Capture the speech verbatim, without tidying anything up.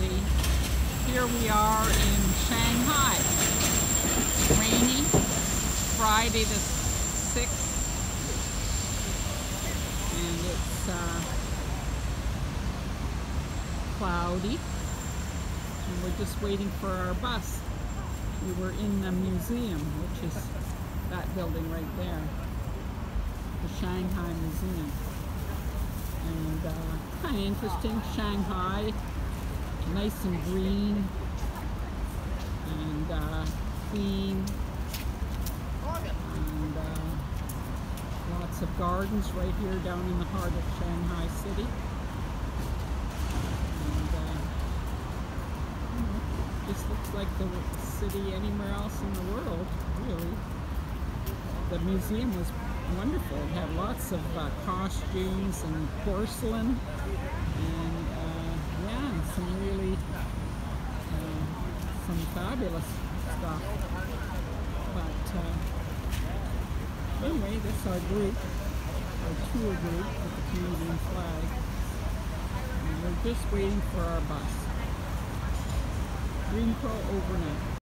everybody. Here we are in Shanghai. It's rainy, Friday the sixth, and it's uh, cloudy, and we're just waiting for our bus. We were in the museum, which is that building right there, the Shanghai Museum. And uh, kind of interesting, Shanghai, nice and green and uh, clean, and uh, lots of gardens right here down in the heart of Shanghai City. And uh, you know, this looks like the city anywhere else in the world, really. The museum was wonderful. It had lots of uh, costumes and porcelain, and uh, yeah, some really uh, some fabulous stuff. But uh, anyway, this is our group, our tour group with the Canadian flag, and we're just waiting for our bus. Green Crow overnight.